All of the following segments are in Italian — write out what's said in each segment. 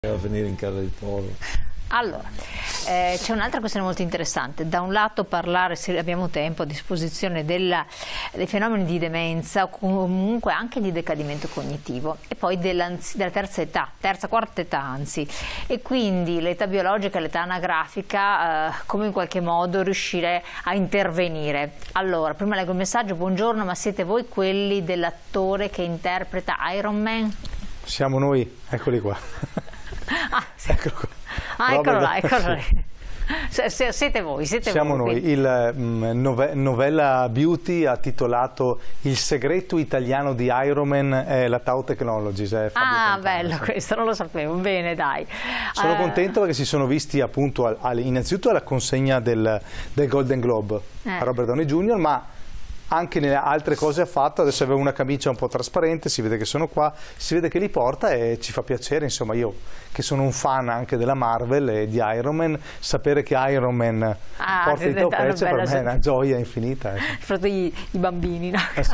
a venire in casa di Polo. Allora, c'è un'altra questione molto interessante. Da un lato parlare, se abbiamo tempo, a disposizione dei fenomeni di demenza o comunque anche di decadimento cognitivo, e poi della terza età, quarta età anzi, e quindi l'età biologica e l'età anagrafica, come in qualche modo riuscire a intervenire. Allora, prima leggo il messaggio: buongiorno, ma siete voi quelli dell'attore che interpreta Iron Man? Siamo noi, eccoli qua. Ah, sì. Eccolo qua. Ah, eccolo là, eccolo lì. Siete voi, Siamo voi. noi. Il novella Beauty ha titolato Il segreto italiano di Iron Man è la Tau Technologies. Ah, bello questo, non lo sapevo. Bene, dai. Sono contento perché si sono visti appunto innanzitutto alla consegna del Golden Globe a Robert Downey Jr., ma anche nelle altre cose ha fatto. Adesso aveva una camicia un po' trasparente, si vede che sono qua, si vede che li porta e ci fa piacere, insomma, io che sono un fan anche della Marvel e di Iron Man, sapere che Iron Man porta i Tau Pezzi per me è una gioia infinita. Soprattutto i bambini, no? Sì.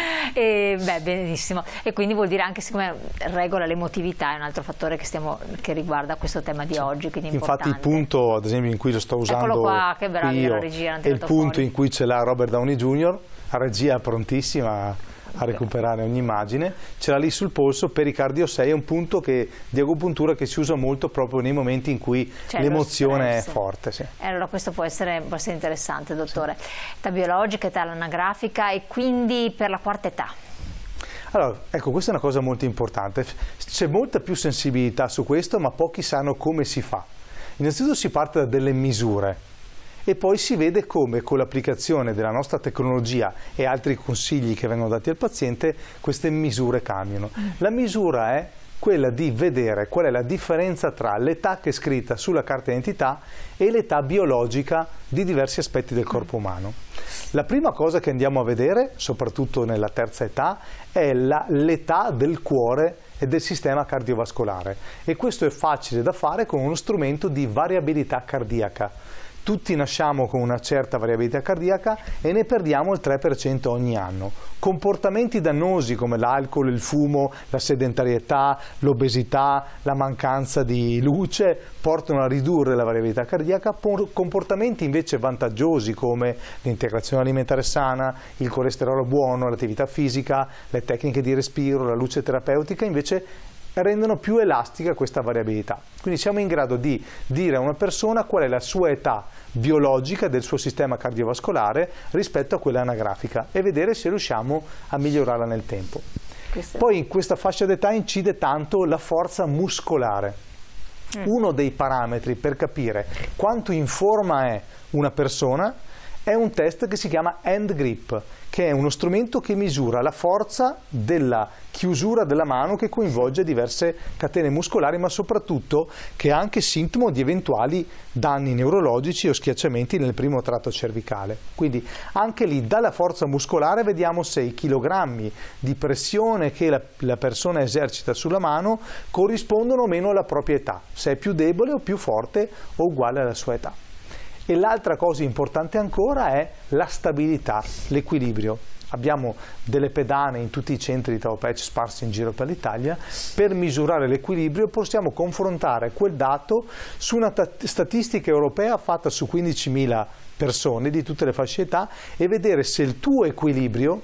Beh, benissimo. E quindi vuol dire anche, siccome regola l'emotività, è un altro fattore che riguarda questo tema di oggi, quindi infatti il punto, ad esempio, in cui lo sto usando eccolo qua, che bravi la regia, è il punto in cui ce l'ha Robert Downey Jr., la regia prontissima a recuperare ogni immagine, ce l'ha lì sul polso. Pericardio 6 è un punto di agopuntura che si usa molto proprio nei momenti in cui l'emozione è forte. Sì. Allora questo può essere interessante, dottore. Sì. Età biologica, età anagrafica e quindi per la quarta età. Allora, ecco, questa è una cosa molto importante. C'è molta più sensibilità su questo, ma pochi sanno come si fa. Innanzitutto si parte da delle misure. E poi si vede come con l'applicazione della nostra tecnologia e altri consigli che vengono dati al paziente queste misure cambiano. La misura è quella di vedere qual è la differenza tra l'età che è scritta sulla carta d'identità e l'età biologica di diversi aspetti del corpo umano. La prima cosa che andiamo a vedere, soprattutto nella terza età, è l'età del cuore e del sistema cardiovascolare, e questo è facile da fare con uno strumento di variabilità cardiaca. Tutti nasciamo con una certa variabilità cardiaca e ne perdiamo il 3% ogni anno. Comportamenti dannosi come l'alcol, il fumo, la sedentarietà, l'obesità, la mancanza di luce portano a ridurre la variabilità cardiaca. Comportamenti invece vantaggiosi come l'integrazione alimentare sana, il colesterolo buono, l'attività fisica, le tecniche di respiro, la luce terapeutica invece rendono più elastica questa variabilità. Quindi siamo in grado di dire a una persona qual è la sua età biologica del suo sistema cardiovascolare rispetto a quella anagrafica e vedere se riusciamo a migliorarla nel tempo. Poi in questa fascia d'età incide tanto la forza muscolare. Uno dei parametri per capire quanto in forma è una persona è un test che si chiama hand grip, che è uno strumento che misura la forza della chiusura della mano, che coinvolge diverse catene muscolari, ma soprattutto che è anche sintomo di eventuali danni neurologici o schiacciamenti nel primo tratto cervicale. Quindi anche lì dalla forza muscolare vediamo se i chilogrammi di pressione che la persona esercita sulla mano corrispondono o meno alla propria età, se è più debole o più forte o uguale alla sua età. E l'altra cosa importante ancora è la stabilità, l'equilibrio. Abbiamo delle pedane in tutti i centri di Tau Patch sparsi in giro per l'Italia. Per misurare l'equilibrio possiamo confrontare quel dato su una statistica europea fatta su 15.000 persone di tutte le fasce età e vedere se il tuo equilibrio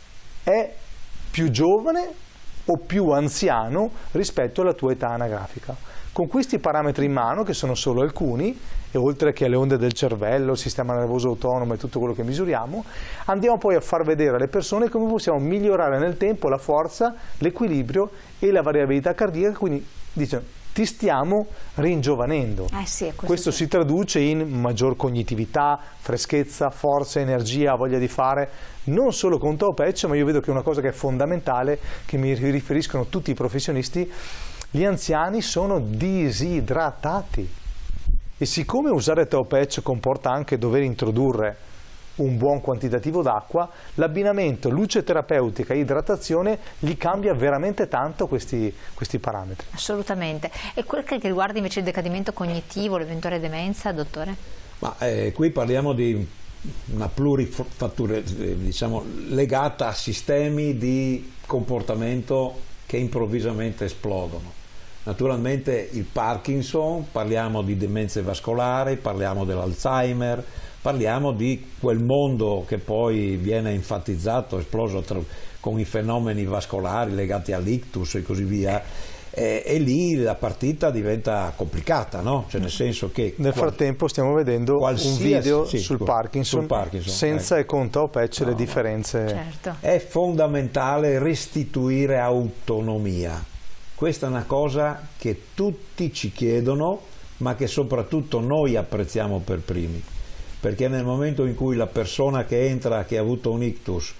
è più giovane o più anziano rispetto alla tua età anagrafica. Con questi parametri in mano, che sono solo alcuni, e oltre che alle onde del cervello, il sistema nervoso autonomo e tutto quello che misuriamo, andiamo poi a far vedere alle persone come possiamo migliorare nel tempo la forza, l'equilibrio e la variabilità cardiaca, quindi diciamo, ti stiamo ringiovanendo. Sì, questo si traduce in maggior cognitività, freschezza, forza, energia, voglia di fare, non solo con Tau Patch, ma io vedo che è una cosa che è fondamentale, che mi riferiscono tutti i professionisti: gli anziani sono disidratati. E siccome usare Tau Patch comporta anche dover introdurre un buon quantitativo d'acqua, l'abbinamento luce terapeutica e idratazione gli cambia veramente tanto questi parametri. Assolutamente. E quel che riguarda invece il decadimento cognitivo, l'eventuale demenza, dottore? Ma qui parliamo di una plurifattura, diciamo, legata a sistemi di comportamento che improvvisamente esplodono. Naturalmente il Parkinson, parliamo di demenze vascolari, parliamo dell'Alzheimer, parliamo di quel mondo che poi viene enfatizzato, esploso con i fenomeni vascolari legati all'ictus e così via, e lì la partita diventa complicata, no? Cioè nel senso che nel frattempo stiamo vedendo un video sul Parkinson senza e con Tao Patch le differenze. Certo. È fondamentale restituire autonomia. Questa è una cosa che tutti ci chiedono, ma che soprattutto noi apprezziamo per primi, perché nel momento in cui la persona che entra, che ha avuto un ictus,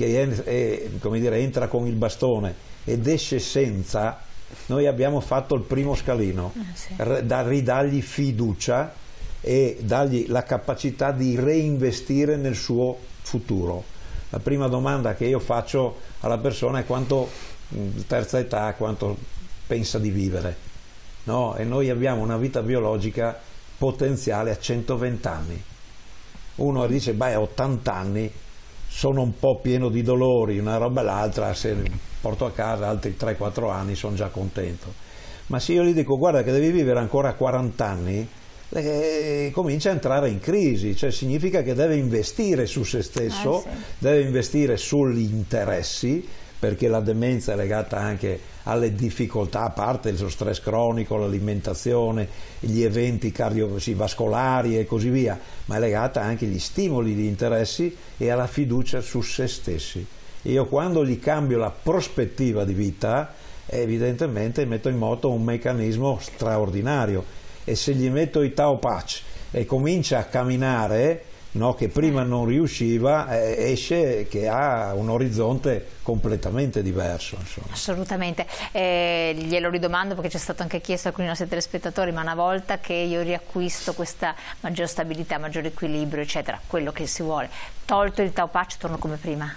che come dire, entra con il bastone ed esce senza, noi abbiamo fatto il primo scalino, da ridargli fiducia e dargli la capacità di reinvestire nel suo futuro. La prima domanda che io faccio alla persona è quanto terza età, quanto pensa di vivere, no? E noi abbiamo una vita biologica potenziale a 120 anni. Uno dice, beh, a 80 anni sono un po' pieno di dolori, una roba e l'altra, se porto a casa altri 3-4 anni sono già contento. Ma se io gli dico, guarda che devi vivere ancora 40 anni, comincia a entrare in crisi, cioè significa che deve investire su se stesso, deve investire sugli interessi, perché la demenza è legata anche alle difficoltà, a parte lo stress cronico, l'alimentazione, gli eventi cardiovascolari e così via, ma è legata anche agli stimoli di interessi e alla fiducia su se stessi. Io quando gli cambio la prospettiva di vita, evidentemente metto in moto un meccanismo straordinario, e se gli metto i Tao Patch e comincia a camminare, no, che prima non riusciva, esce che ha un orizzonte completamente diverso, insomma. Assolutamente, glielo ridomando perché c'è stato anche chiesto a alcuni nostri telespettatori, ma una volta che io riacquisto questa maggiore stabilità, maggiore equilibrio, eccetera, quello che si vuole, tolto il Tao Patch, torno come prima?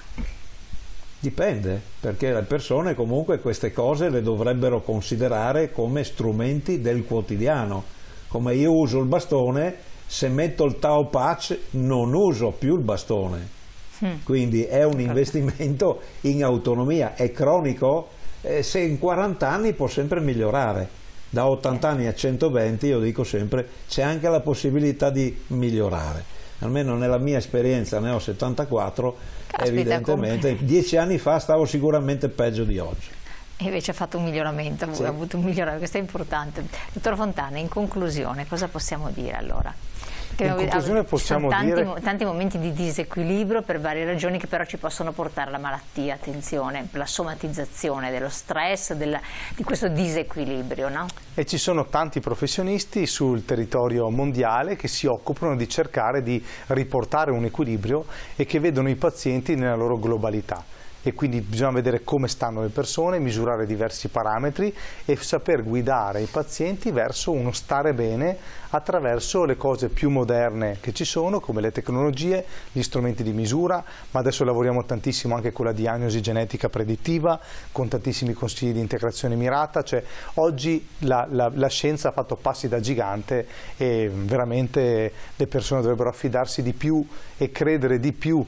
Dipende, perché le persone comunque queste cose le dovrebbero considerare come strumenti del quotidiano. Come io uso il bastone, se metto il Tao Patch non uso più il bastone, quindi è un investimento in autonomia. È cronico, se in 40 anni può sempre migliorare, da 80 anni a 120 io dico sempre c'è anche la possibilità di migliorare, almeno nella mia esperienza, ne ho 74, evidentemente 10 anni fa stavo sicuramente peggio di oggi. E invece ha fatto un miglioramento, ha avuto un miglioramento, questo è importante. Dottor Fontana, in conclusione cosa possiamo dire allora? In conclusione possiamo dire tanti momenti di disequilibrio per varie ragioni che però ci possono portare alla malattia, attenzione, la somatizzazione dello stress, di questo disequilibrio, no? E ci sono tanti professionisti sul territorio mondiale che si occupano di cercare di riportare un equilibrio e che vedono i pazienti nella loro globalità. E quindi bisogna vedere come stanno le persone, misurare diversi parametri e saper guidare i pazienti verso uno stare bene attraverso le cose più moderne che ci sono, come le tecnologie, gli strumenti di misura, ma adesso lavoriamo tantissimo anche con la diagnosi genetica predittiva, con tantissimi consigli di integrazione mirata, cioè oggi la scienza ha fatto passi da gigante e veramente le persone dovrebbero affidarsi di più e credere di più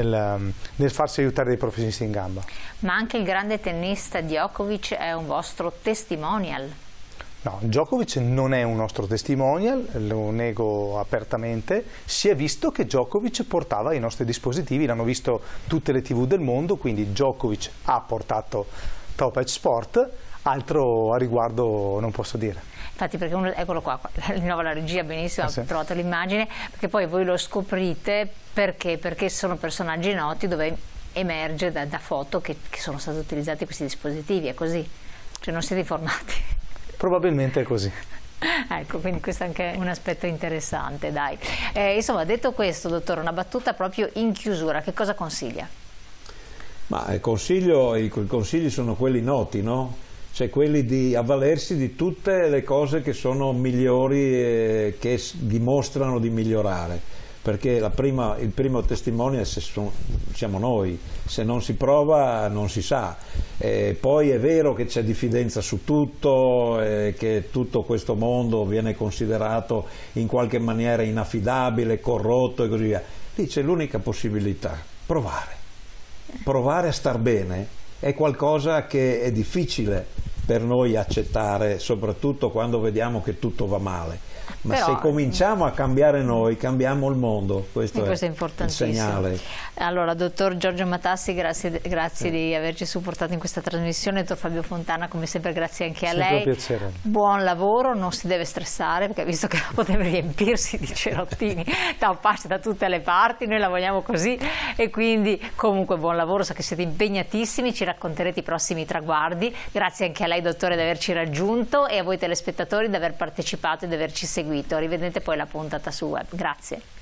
nel farsi aiutare dai professionisti in gamba. Ma anche il grande tennista Djokovic è un vostro testimonial? No, Djokovic non è un nostro testimonial, lo nego apertamente. Si è visto che Djokovic portava i nostri dispositivi, l'hanno visto tutte le TV del mondo, quindi Djokovic ha portato Tao Patch Sport, altro a riguardo non posso dire. Infatti, perché eccolo qua, di nuovo la regia benissimo ha trovato l'immagine, perché poi voi lo scoprite perché sono personaggi noti dove emerge da foto che sono stati utilizzati questi dispositivi, è così? Cioè non siete informati? Probabilmente è così. Ecco, quindi questo è anche un aspetto interessante, dai. Insomma, detto questo, dottore, una battuta proprio in chiusura, che cosa consiglia? Ma i consigli sono quelli noti, no? Cioè quelli di avvalersi di tutte le cose che sono migliori e che dimostrano di migliorare, perché il primo testimone siamo noi, se non si prova non si sa. Poi è vero che c'è diffidenza su tutto, che tutto questo mondo viene considerato in qualche maniera inaffidabile, corrotto e così via. Lì c'è l'unica possibilità, provare a star bene. È qualcosa che è difficile, per noi accettare, soprattutto quando vediamo che tutto va male. Ma però, se cominciamo a cambiare noi, cambiamo il mondo. Questo è il segnale. Allora, dottor Giorgio Matassi, grazie di averci supportato in questa trasmissione. Dottor Fabio Fontana, come sempre, grazie anche a lei. Un piacere. Buon lavoro, non si deve stressare, perché visto che poteva riempirsi di cerottini da parte da tutte le parti, noi la vogliamo così, e quindi comunque buon lavoro, so che siete impegnatissimi, ci racconterete i prossimi traguardi. Grazie anche a lei, dottore, di averci raggiunto, e a voi telespettatori di aver partecipato e di averci seguito. Rivedete poi la puntata su web. Grazie.